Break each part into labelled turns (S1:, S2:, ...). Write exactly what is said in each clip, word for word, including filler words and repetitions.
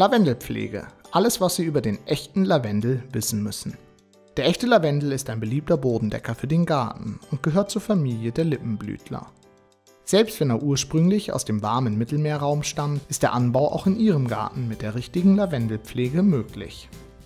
S1: Lavendelpflege. Alles, was Sie über den echten Lavendel wissen müssen. Der echte Lavendel ist ein beliebter Bodendecker für den Garten und gehört zur Familie der Lippenblütler. Selbst wenn er ursprünglich aus dem warmen Mittelmeerraum stammt, ist der Anbau auch in Ihrem Garten mit der richtigen Lavendelpflege möglich.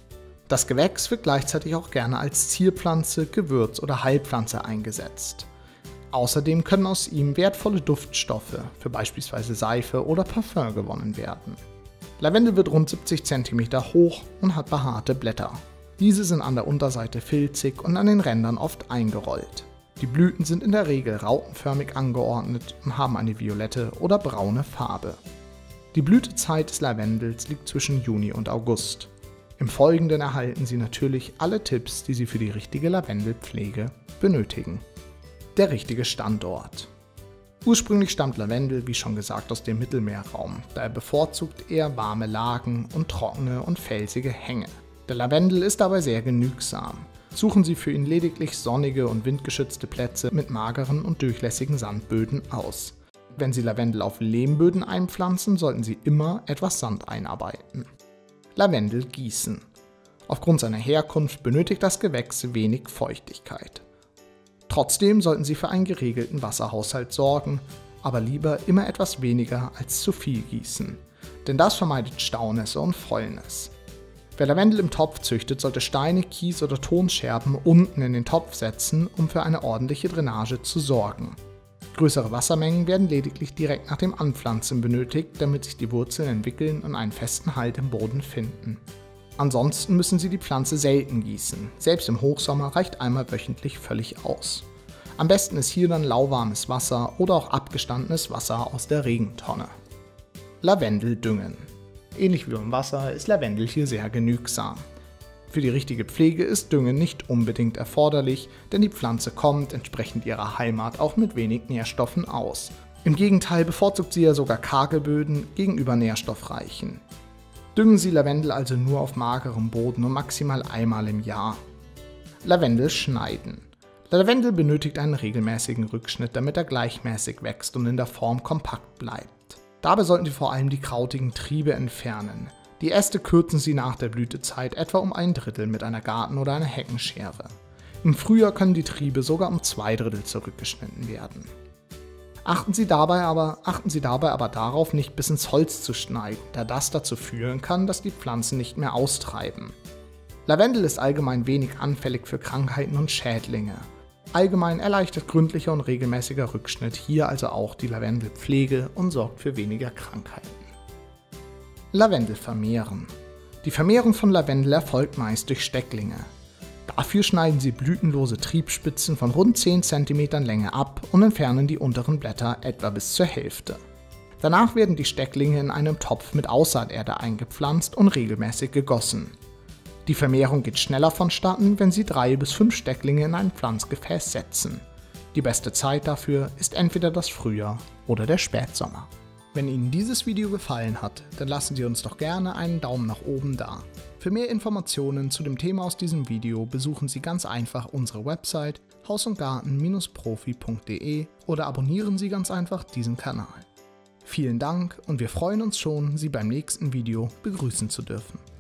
S1: Das Gewächs wird gleichzeitig auch gerne als Zierpflanze, Gewürz oder Heilpflanze eingesetzt. Außerdem können aus ihm wertvolle Duftstoffe für beispielsweise Seife oder Parfum gewonnen werden. Lavendel wird rund siebzig Zentimeter hoch und hat behaarte Blätter. Diese sind an der Unterseite filzig und an den Rändern oft eingerollt. Die Blüten sind in der Regel rautenförmig angeordnet und haben eine violette oder braune Farbe. Die Blütezeit des Lavendels liegt zwischen Juni und August. Im Folgenden erhalten Sie natürlich alle Tipps, die Sie für die richtige Lavendelpflege benötigen. Der richtige Standort. Ursprünglich stammt Lavendel, wie schon gesagt, aus dem Mittelmeerraum, daher bevorzugt eher warme Lagen und trockene und felsige Hänge. Der Lavendel ist dabei sehr genügsam. Suchen Sie für ihn lediglich sonnige und windgeschützte Plätze mit mageren und durchlässigen Sandböden aus. Wenn Sie Lavendel auf Lehmböden einpflanzen, sollten Sie immer etwas Sand einarbeiten. Lavendel gießen. Aufgrund seiner Herkunft benötigt das Gewächs wenig Feuchtigkeit. Trotzdem sollten Sie für einen geregelten Wasserhaushalt sorgen, aber lieber immer etwas weniger als zu viel gießen, denn das vermeidet Staunässe und Fäulnis. Wer Lavendel im Topf züchtet, sollte Steine, Kies oder Tonscherben unten in den Topf setzen, um für eine ordentliche Drainage zu sorgen. Größere Wassermengen werden lediglich direkt nach dem Anpflanzen benötigt, damit sich die Wurzeln entwickeln und einen festen Halt im Boden finden. Ansonsten müssen Sie die Pflanze selten gießen. Selbst im Hochsommer reicht einmal wöchentlich völlig aus. Am besten ist hier dann lauwarmes Wasser oder auch abgestandenes Wasser aus der Regentonne. Lavendel düngen. Ähnlich wie beim Wasser ist Lavendel hier sehr genügsam. Für die richtige Pflege ist Düngen nicht unbedingt erforderlich, denn die Pflanze kommt entsprechend ihrer Heimat auch mit wenig Nährstoffen aus. Im Gegenteil bevorzugt sie ja sogar karge Böden gegenüber nährstoffreichen. Düngen Sie Lavendel also nur auf magerem Boden und maximal einmal im Jahr. Lavendel schneiden. Lavendel benötigt einen regelmäßigen Rückschnitt, damit er gleichmäßig wächst und in der Form kompakt bleibt. Dabei sollten Sie vor allem die krautigen Triebe entfernen. Die Äste kürzen Sie nach der Blütezeit etwa um ein Drittel mit einer Garten- oder einer Heckenschere. Im Frühjahr können die Triebe sogar um zwei Drittel zurückgeschnitten werden. Achten Sie dabei aber, achten Sie dabei aber darauf, nicht bis ins Holz zu schneiden, da das dazu führen kann, dass die Pflanzen nicht mehr austreiben. Lavendel ist allgemein wenig anfällig für Krankheiten und Schädlinge. Allgemein erleichtert gründlicher und regelmäßiger Rückschnitt hier also auch die Lavendelpflege und sorgt für weniger Krankheiten. Lavendel vermehren. Die Vermehrung von Lavendel erfolgt meist durch Stecklinge. Dafür schneiden Sie blütenlose Triebspitzen von rund zehn Zentimetern Länge ab und entfernen die unteren Blätter etwa bis zur Hälfte. Danach werden die Stecklinge in einem Topf mit Aussaaterde eingepflanzt und regelmäßig gegossen. Die Vermehrung geht schneller vonstatten, wenn Sie drei bis fünf Stecklinge in ein Pflanzgefäß setzen. Die beste Zeit dafür ist entweder das Frühjahr oder der Spätsommer. Wenn Ihnen dieses Video gefallen hat, dann lassen Sie uns doch gerne einen Daumen nach oben da. Für mehr Informationen zu dem Thema aus diesem Video besuchen Sie ganz einfach unsere Website haus und garten Bindestrich profi punkt de oder abonnieren Sie ganz einfach diesen Kanal. Vielen Dank und wir freuen uns schon, Sie beim nächsten Video begrüßen zu dürfen.